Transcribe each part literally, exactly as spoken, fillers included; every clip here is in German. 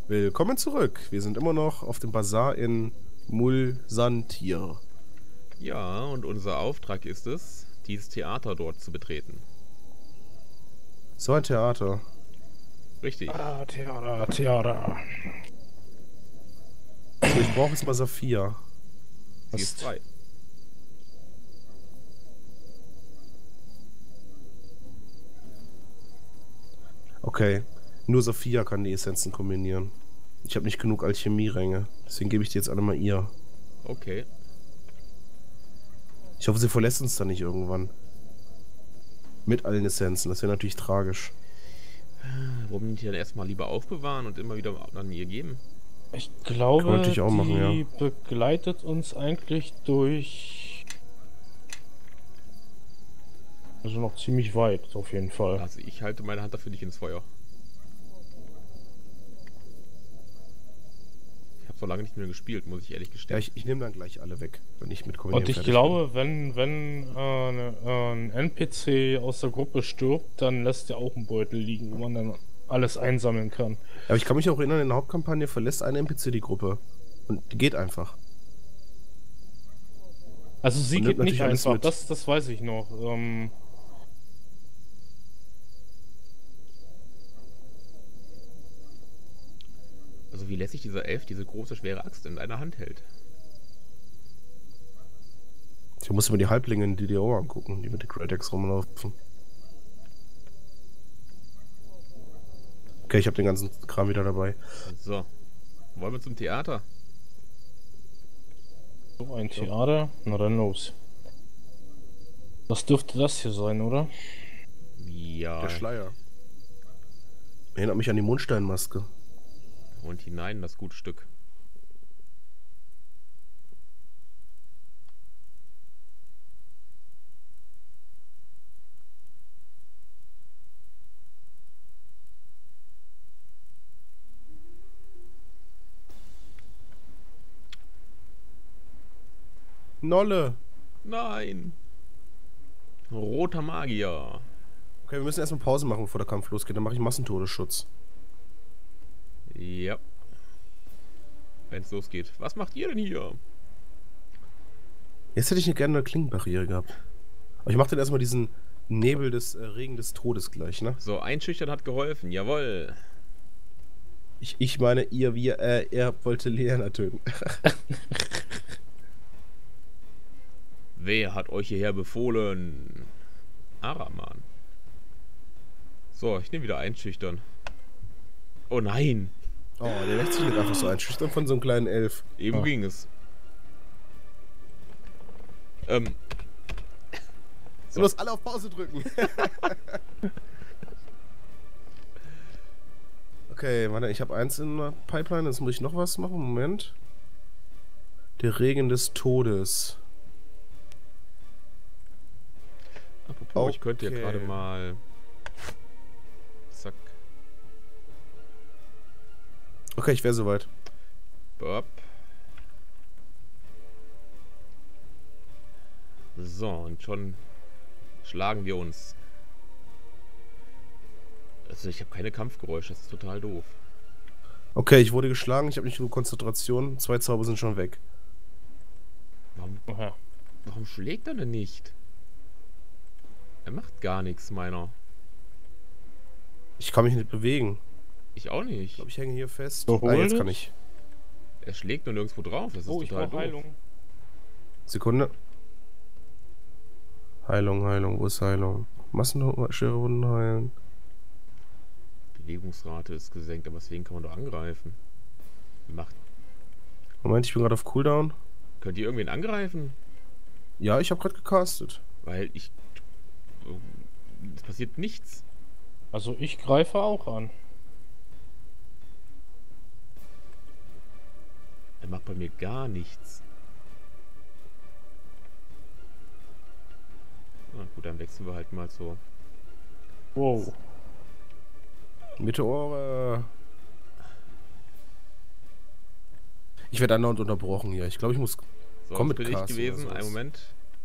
Willkommen zurück. Wir sind immer noch auf dem Bazar in Mulsantir. Ja, und unser Auftrag ist es, dieses Theater dort zu betreten. So ein Theater. Richtig. Ah, Theater, Theater. So, ich brauche jetzt mal Saphir. Sie ist frei. Okay, nur Saphir kann die Essenzen kombinieren. Ich habe nicht genug Alchemie-Ränge, deswegen gebe ich die jetzt alle mal ihr. Okay. Ich hoffe, sie verlässt uns dann nicht irgendwann. Mit allen Essenzen, das wäre natürlich tragisch. Warum nicht die dann erstmal lieber aufbewahren und immer wieder an ihr geben? Ich glaube, Kann man natürlich auch die machen, ja. begleitet uns eigentlich durch... Also noch ziemlich weit, auf jeden Fall. Also ich halte meine Hand dafür nicht ins Feuer. Ich habe so lange nicht mehr gespielt, muss ich ehrlich Ja, gestehen. ich, ich nehme dann gleich alle weg, wenn ich mit Kombinieren Und ich fertig glaube, wenn, wenn äh, ne, äh, ein N P C aus der Gruppe stirbt, dann lässt er auch einen Beutel liegen, wo man dann alles einsammeln kann. bin. Ja, aber ich kann mich auch erinnern, in der Hauptkampagne verlässt ein N P C die Gruppe. Und die geht einfach. Also sie Und geht nimmt nicht natürlich alles einfach, mit. das, das weiß ich noch. Ähm, Also wie lässig dieser Elf diese große, schwere Axt in einer Hand hält. Ich muss mir die Halblinge in D D O angucken, die mit den Great Axe rumlaufen. Okay, ich habe den ganzen Kram wieder dabei. So. Wollen wir zum Theater? so ein Theater, na dann los. Was dürfte das hier sein, oder? Ja. Der Schleier. Erinnert mich an die Mondsteinmaske. Und hinein das gute Stück. Nolle! Nein! Roter Magier. Okay, wir müssen erstmal Pause machen, bevor der Kampf losgeht. Dann mache ich Massentodesschutz. Ja. Wenn es losgeht. Was macht ihr denn hier? Jetzt hätte ich gerne eine Klingenbarriere gehabt. Aber ich mache dann erstmal diesen Nebel des äh, Regen des Todes gleich, ne? So, einschüchtern hat geholfen. Jawohl. Ich, ich meine, ihr, wir, äh, er wollte Leana töten. Wer hat euch hierher befohlen? Araman. So, ich nehme wieder einschüchtern. Oh nein. Oh, der lässt sich nicht einfach so einschüchtern von so einem kleinen Elf. Eben Ah. ging es. Ähm. Du musst alle auf Pause drücken. Okay, warte, ich habe eins in der Pipeline, jetzt muss ich noch was machen. Moment. Der Regen des Todes. Apropos, ich könnte ja Okay. gerade mal. Zack. Okay, ich wäre soweit. Bop. So, und schon schlagen wir uns. Also ich habe keine Kampfgeräusche, das ist total doof. Okay, ich wurde geschlagen, ich habe nicht genug Konzentration. Zwei Zauber sind schon weg. Warum, Aha. warum schlägt er denn nicht? Er macht gar nichts, meiner. Ich kann mich nicht bewegen. Ich auch Ich nicht. glaube, ich hänge hier fest. So, Ah, jetzt hol kann es. ich. Er schlägt nur nirgendwo drauf, das ist Oh, ich total brauche doof. Heilung. Sekunde. Heilung, Heilung, wo ist Heilung? Massenschwere Wunden heilen. Bewegungsrate ist gesenkt, aber deswegen kann man doch angreifen. Macht. Moment, ich bin gerade auf Cooldown. Könnt ihr irgendwen angreifen? Ja, ich habe gerade gecastet. Weil ich. Es passiert nichts. Also ich greife auch an. Er macht bei mir gar nichts. Na gut, dann wechseln wir halt mal so. Wow. Meteore. Ich werde andauernd unterbrochen hier. Ich glaube, ich muss. So, Komm das mit bin ich Cast gewesen. oder Einen sowas. Moment.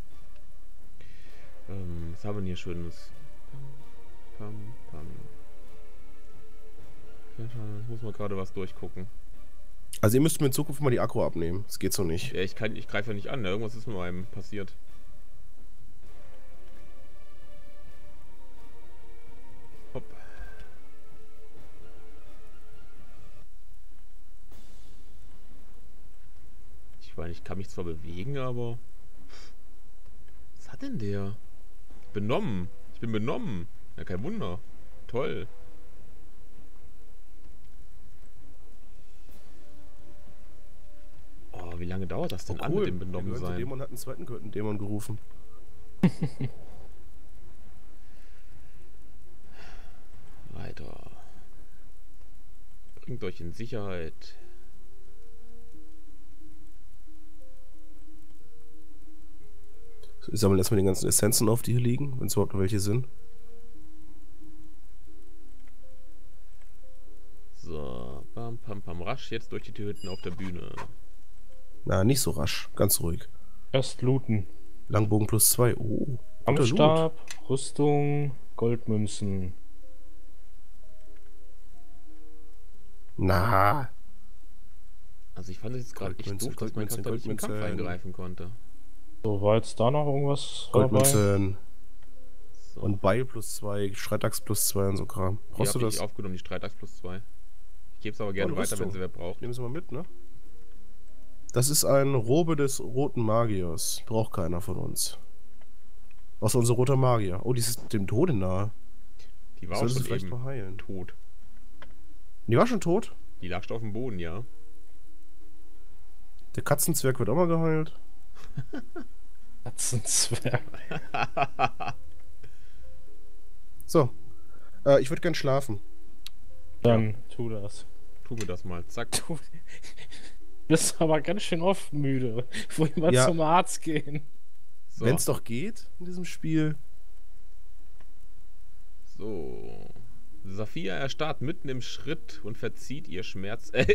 Ähm, was haben wir denn hier Schönes? Pam, pam, pam. Ich muss mal gerade was durchgucken. Also ihr müsst mir in Zukunft mal die Akku abnehmen. Das geht so nicht. Ja, ich kann, ich greife ja nicht an, ne? Irgendwas ist mit meinem passiert. Hopp. Ich meine, ich kann mich zwar bewegen, aber... Was hat denn der? Benommen. Ich bin benommen. Ja, kein Wunder. Toll. Oh, wie lange dauert das denn Oh, an cool. mit dem benommen Der sein? Dämon hat einen zweiten gehörten Dämon gerufen. Weiter. Bringt euch in Sicherheit. So, ich sammle erstmal die ganzen Essenzen auf, die hier liegen, wenn es überhaupt noch welche sind. So, bam, pam, pam, rasch jetzt durch die Tür hinten auf der Bühne. Na, nicht so rasch. Ganz ruhig. Erst looten. Langbogen plus zwei. Oh. guter Loot. Amtsstab, Rüstung, Goldmünzen. Na. Also ich fand es jetzt gerade echt Goldmünze, doof, dass mein Goldmünze, Charakter nicht im Kampf Goldmünze. eingreifen konnte. So, war jetzt da noch irgendwas dabei? Goldmünzen. So. Und Beil plus zwei, Streitachs plus zwei und so Kram. Die Brauchst du habe ich das? aufgenommen, die Streitachs plus zwei. Ich gebe es aber gerne Und weiter, wenn Rüstung. sie wer braucht. Nehmen Sie mal mit, ne? Das ist ein Robe des roten Magiers. Braucht keiner von uns. Außer unser roter Magier. Oh, die ist dem Tode nahe. Die war auch Solltest schon du vielleicht eben mal heilen. tot. Die war schon tot? Die lag schon auf dem Boden, ja. Der Katzenzwerg wird auch mal geheilt. Katzenzwerg. So. Äh, ich würde gern schlafen. Dann tu das. Tu mir das mal. Zack. Du bist aber ganz schön oft müde. Wollen wir mal Ja. zum Arzt gehen? So. Wenn es doch geht in diesem Spiel. So. Saphira erstarrt mitten im Schritt und verzieht ihr Schmerz. Äh,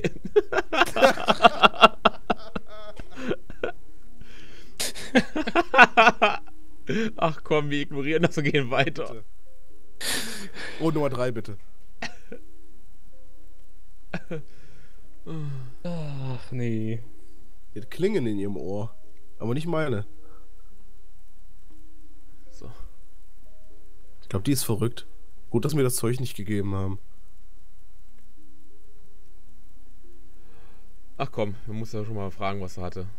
Ach komm, wir ignorieren das und gehen weiter. Bitte. Oh, Nummer drei, bitte. Ach nee. Die hat Klingen in ihrem Ohr. Aber nicht meine. So. Ich glaube, die ist verrückt. Gut, dass mir das Zeug nicht gegeben haben. Ach komm, man muss ja schon mal fragen, was er hatte.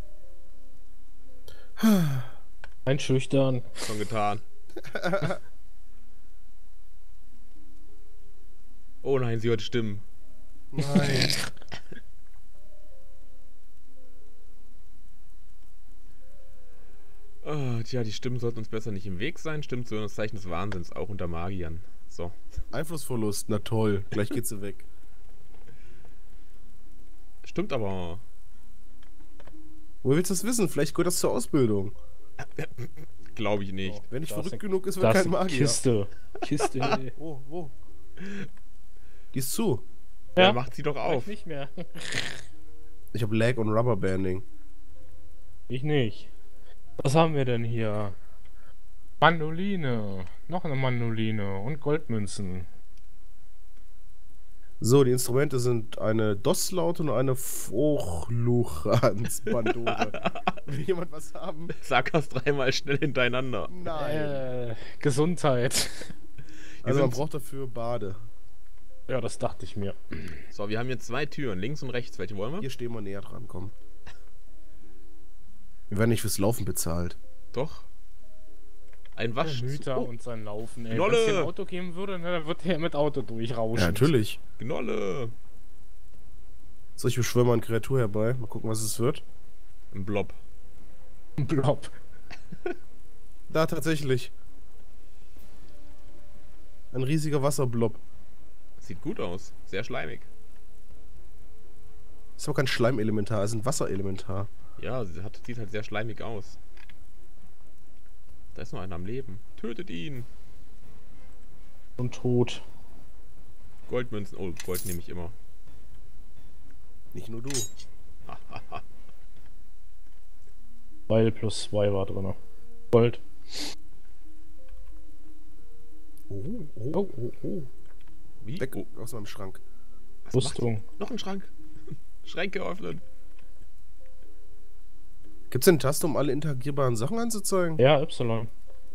Einschüchtern. Schon getan. Oh nein, sie hört Stimmen. Nein. Oh, tja, die Stimmen sollten uns besser nicht im Weg sein. Stimmt so das Zeichen des Wahnsinns, auch unter Magiern. So. Einflussverlust, na toll. Gleich geht sie weg. Stimmt aber. Woher willst du das wissen? Vielleicht gehört das zur Ausbildung. Glaube ich nicht. Wenn ich Da ist verrückt eine- genug ist, wird Da ist kein eine Magier. Kiste. Kiste. Wo, wo? Die ist zu. Ja, macht sie doch Ich auf. nicht mehr. Ich habe Lag und Rubberbanding. Ich nicht. Was haben wir denn hier? Mandoline. Noch eine Mandoline. Und Goldmünzen. So, die Instrumente sind eine Dosslaute und eine Fochluchans-Bandole. Will jemand was haben? Sag das dreimal schnell hintereinander. Nein. Äh, Gesundheit. also man sind- braucht dafür Bade. Ja, das dachte ich mir. So, wir haben hier zwei Türen, links und rechts. Welche wollen wir? Hier stehen wir näher dran, komm. Wir werden nicht fürs Laufen bezahlt. Doch. Ein Der Wasch. Hüter Oh, und sein Laufen, ey. Wenn Knolle! es hier ein Auto geben würde, ne, dann würde er mit Auto durchrauschen. Ja, natürlich. Gnolle. So, ich beschwöre mal eine Kreatur herbei. Mal gucken, was es wird. Ein Blob. Blob. Da, tatsächlich. Ein riesiger Wasserblob. Sieht gut aus. Sehr schleimig. Ist aber kein Schleimelementar, ist ein Wasserelementar. Ja, sie hat, sieht halt sehr schleimig aus. Da ist noch einer am Leben. Tötet ihn. Und tot. Goldmünzen. Oh, Gold nehme ich immer. Nicht nur du. Weil plus zwei war drin. Gold. Oh, oh, Oh. oh, oh. Wie? Weg Oh, aus meinem Schrank. Was Rüstung. macht- Noch ein Schrank. Schränke öffnen. Gibt's denn eine Taste, um alle interagierbaren Sachen anzuzeigen? Ja, Y.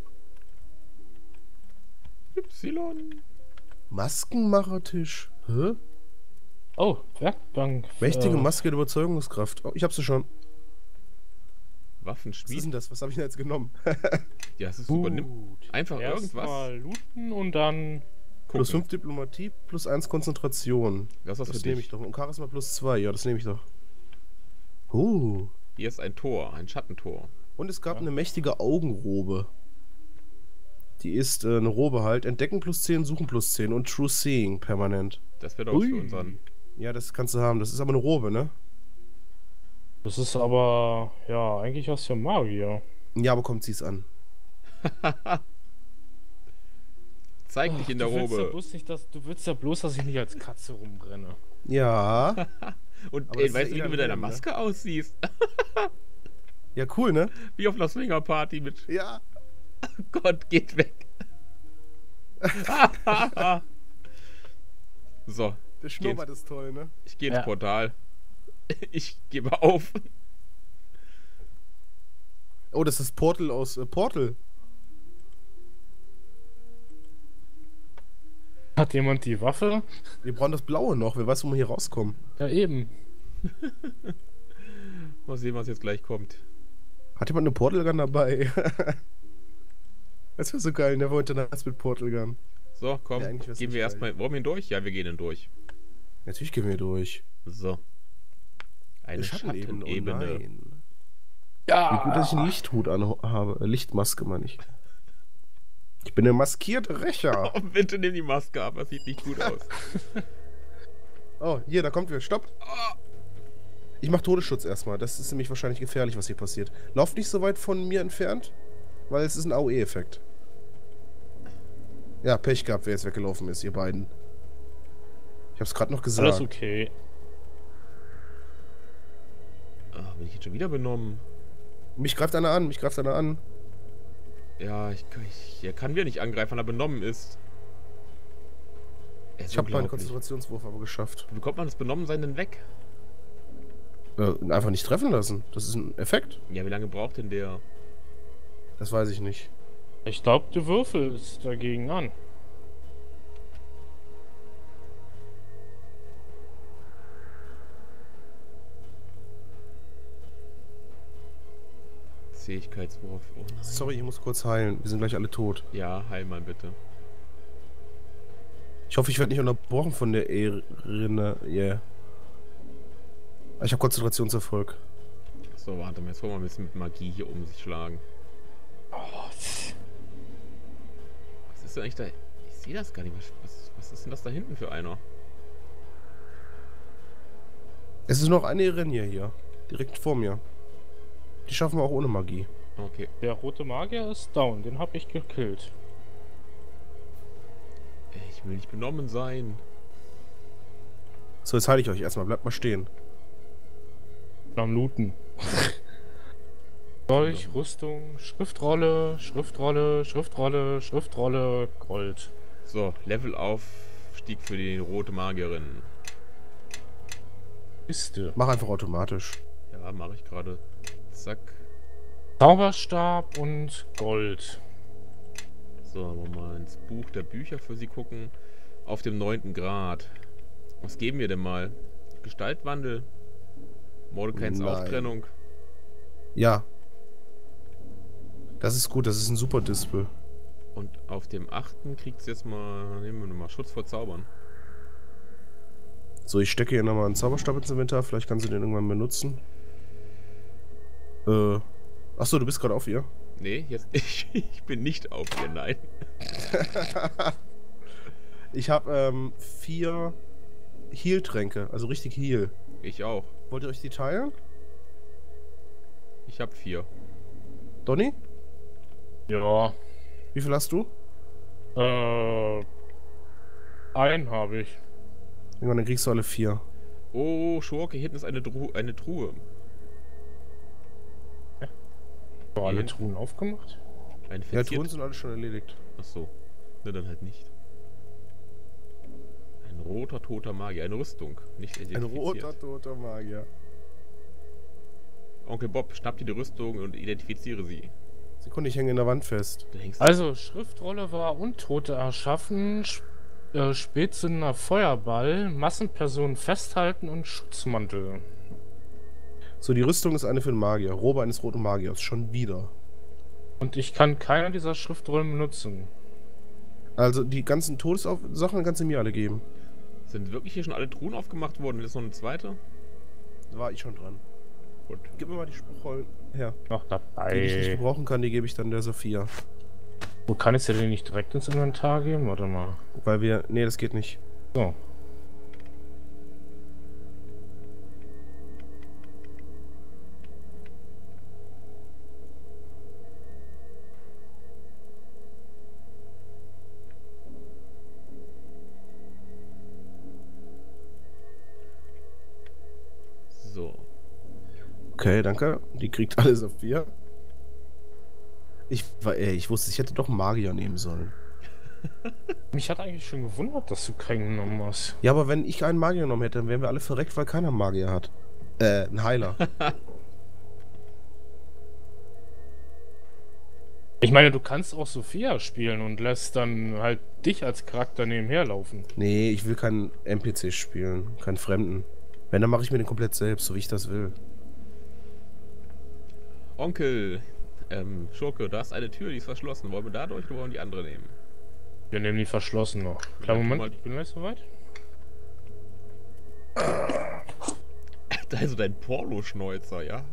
Y. Maskenmachertisch. Hä? Oh, Werkbank. Mächtige äh, Maske der Überzeugungskraft. Oh, ich hab sie schon. Was ist Waffenschmied. denn das? Was habe ich denn jetzt genommen? Ja, es ist super. Nimm Gut. einfach Erst irgendwas. mal looten und dann. Plus gucken. fünf Diplomatie, plus eins Konzentration. Das ist was Das für nehme dich. ich doch. Und Charisma plus zwei. Ja, das nehme ich doch. Uh. Hier ist ein Tor, ein Schattentor. Und es gab Ja. eine mächtige Augenrobe. Die ist äh, eine Robe halt. Entdecken plus zehn, suchen plus zehn und True Seeing permanent. Das wäre doch was Ui. für unseren. Ja, das kannst du haben. Das ist aber eine Robe, ne? Das ist aber. Ja, eigentlich was für Magier. Ja, aber kommt sie es an. Zeig dich in der du willst ja Robe. bloß nicht, dass, du willst ja bloß, dass ich nicht als Katze rumrenne. Ja. Und Aber ey, das ist weißt ja du, wie eh du mit dein deiner Leben, ne? Maske aussiehst? Ja, cool, ne? Wie auf einer Swingerparty mit. Ja. Gott, geht weg. So, Der Schnurrbart ist toll, ne? ich gehe ins Ja. Portal. Ich gebe auf. Oh, das ist Portal aus äh, Portal. Hat jemand die Waffe? Wir brauchen das Blaue noch. Wer weiß, wo wir hier rauskommen. Ja, eben. Mal sehen, was jetzt gleich kommt. Hat jemand eine Portal Gun dabei? Das wäre so geil. Never Internats mit Portal Gun. So, komm, Ja, eigentlich wär's gehen nicht wir geil. erstmal. Wollen wir ihn durch? Ja, wir gehen ihn durch. Natürlich gehen wir durch. So. Eine Schattenebene. Schattenebene. Oh nein. Ja! Wie gut, dass ich einen Lichthut anhabe. Äh, Lichtmaske, meine ich. Ich bin der maskierte Rächer. Oh, bitte nimm die Maske ab, das sieht nicht gut aus. Oh, hier, da kommt wer. Stopp. Ich mach Todesschutz erstmal. Das ist nämlich wahrscheinlich gefährlich, was hier passiert. Lauft nicht so weit von mir entfernt, weil es ist ein A O E-Effekt. Ja, Pech gehabt, wer jetzt weggelaufen ist, ihr beiden. Ich hab's gerade noch gesagt. Alles okay. Ah, bin ich jetzt schon wieder benommen? Mich greift einer an, mich greift einer an. Ja, ich, ich er kann wieder nicht angreifen, weil er benommen ist. Er ist Ich habe meinen unglaublich. Konzentrationswurf aber geschafft. Wie bekommt man das Benommensein denn weg? Äh, einfach nicht treffen lassen. Das ist ein Effekt. Ja, wie lange braucht denn der? Das weiß ich nicht. Ich glaube, du würfelst dagegen an. Zähigkeitswurf. Oh nein. Sorry, ich muss kurz heilen. Wir sind gleich alle tot. Ja, heil mal bitte. Ich hoffe, ich werde nicht unterbrochen von der Erinne. Yeah. Ich habe Konzentrationserfolg. So, warte mal, jetzt wollen wir ein bisschen mit Magie hier um sich schlagen. Was ist denn eigentlich da? Ich sehe das gar nicht. Was, was, was ist denn das da hinten für einer? Es ist noch eine Erinne hier. Direkt vor mir. Die schaffen wir auch ohne Magie. Okay. Der rote Magier ist down, den habe ich gekillt. Ey, ich will nicht benommen sein. So, jetzt halte ich euch erstmal. Bleibt mal stehen. Am Looten. Dolch, Rüstung, Schriftrolle, Schriftrolle, Schriftrolle, Schriftrolle, Gold. So, Levelaufstieg für die rote Magierin. Kiste. Mach einfach automatisch. Ja, mache ich gerade. Zack. Zauberstab und Gold. So, wollen wir mal ins Buch der Bücher für sie gucken. Auf dem neunten Grad. Was geben wir denn mal? Gestaltwandel. Mordekains Nein. Auftrennung. Ja. Das ist gut. Das ist ein super Display. Und auf dem achten kriegt sie jetzt mal, nehmen wir nochmal, Schutz vor Zaubern. So, ich stecke hier nochmal einen Zauberstab ins Inventar. Vielleicht kann sie den irgendwann benutzen. Äh. Achso, du bist gerade auf ihr. Nee, jetzt, ich, ich bin nicht auf ihr, nein. Ich habe ähm, vier Heal-Tränke. Also richtig Heal. Ich auch. Wollt ihr euch die teilen? Ich habe vier. Donny? Ja. Wie viel hast du? Äh. Einen habe ich. Irgendwann, dann kriegst du alle vier. Oh, Schurke, hier hinten ist eine, Dru eine Truhe. So, alle Jeden. Truhen aufgemacht? Eine Ja, verzierte... Truhen sind alle schon erledigt. Ach so. Ne, dann halt nicht. Ein roter, toter Magier. Eine Rüstung. Nicht Ein identifiziert. roter, toter Magier. Onkel Bob, schnapp dir die Rüstung und identifiziere sie. Sekunde, ich hänge in der Wand fest. Du hängst Also, Schriftrolle war Untote erschaffen, Sp äh, Spätzünder Feuerball, Massenpersonen festhalten und Schutzmantel. So, die Rüstung ist eine für den Magier. Robe eines roten Magiers. Schon wieder. Und ich kann keine dieser Schriftrollen benutzen. Also, die ganzen Todessachen kannst du mir alle geben. Sind wirklich hier schon alle Truhen aufgemacht worden? Ist noch eine zweite? Da war ich schon dran. Gut. Gib mir mal die Spruchrollen her. Noch dabei. Die ich nicht gebrauchen kann, die gebe ich dann der Sophia. Wo kann ich sie denn nicht direkt ins Inventar geben? Warte mal. Weil wir... Nee, das geht nicht. So. So. Okay, danke. Die kriegt alle Sophia. Ich war, ey, ich wusste, ich hätte doch Magier nehmen sollen. Mich hat eigentlich schon gewundert, dass du keinen genommen hast. Ja, aber wenn ich einen Magier genommen hätte, dann wären wir alle verreckt, weil keiner Magier hat. Äh, ein Heiler. Ich meine, du kannst auch Sophia spielen und lässt dann halt dich als Charakter nebenher laufen. Nee, ich will keinen N P C spielen, keinen Fremden. Wenn, dann mache ich mir den komplett selbst, so wie ich das will. Onkel, ähm, Schurke, da ist eine Tür, die ist verschlossen. Wollen wir da durch oder wollen wir die andere nehmen? Wir nehmen die verschlossen noch. Klar, Ja, Moment, mal- ich bin gleich soweit. Da ist so dein Pornoschnäuzer, ja?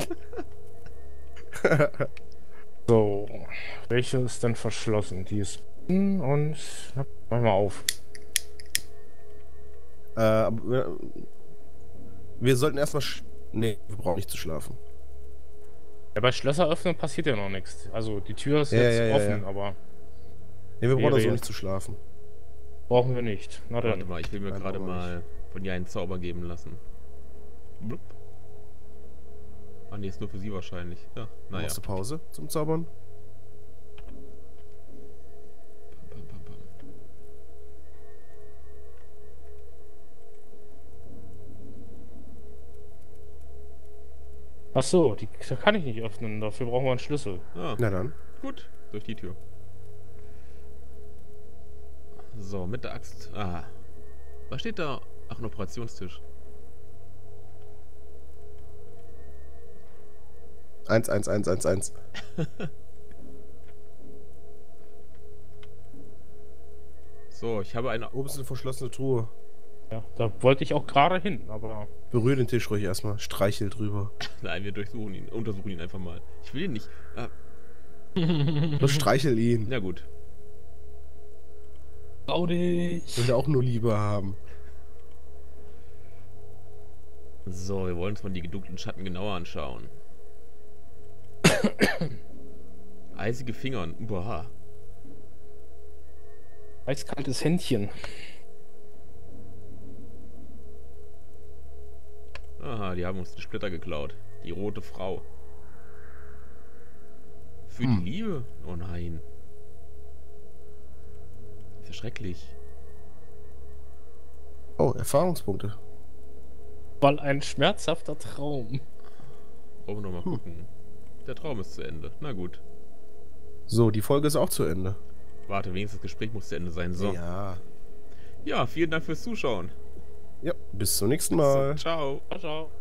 So, welche ist denn verschlossen? Die ist unten und... Ja, mach mal auf. äh, aber wir, wir sollten erstmal... sch- Nee, wir brauchen nicht zu schlafen. Ja, bei Schlösser öffnen passiert ja noch nichts. Also, die Tür ist Ja, jetzt ja, ja, offen, ja. aber Nee, wir brauchen Wäre also ja- nicht zu schlafen. brauchen wir nicht. Na Warte dann. mal, ich will mir Nein, gerade brauchen wir mal von ihr einen Zauber geben lassen. Blub. Ah, nee, ist nur für sie wahrscheinlich. Ja, naja. Machst du Pause zum Zaubern? Pam, pam, pam. Ach so, die da kann ich nicht öffnen. Dafür brauchen wir einen Schlüssel. Ah, Na dann. gut. Durch die Tür. So, mit der Axt. Ah. Was steht da? Ach, ein Operationstisch. Eins, eins, eins, eins, eins. So, ich habe eine... Oben ist eine verschlossene Truhe. Ja, da wollte ich auch gerade hin, aber Berühr den Tisch ruhig erstmal. Streichel drüber. Nein, wir durchsuchen ihn. Untersuchen ihn einfach mal. Ich will ihn nicht. Ah, Bloß streichel ihn. na gut. trau dich. Will er auch nur Liebe haben. So, wir wollen uns mal die gedunklen Schatten genauer anschauen. Eisige Finger. Boah. Eiskaltes Händchen. Aha, die haben uns den Splitter geklaut. Die rote Frau. Für Hm. die Liebe? Oh nein. Ist ja schrecklich. Oh, Erfahrungspunkte. Weil ein schmerzhafter Traum. Wollen wir noch mal Hm. gucken. Der Traum ist zu Ende. Na gut. So, die Folge ist auch zu Ende. Warte, wenigstens das Gespräch muss zu Ende sein. So. Ja. Ja, vielen Dank fürs Zuschauen. Ja, bis zum nächsten Mal. So, ciao. Ciao, ciao.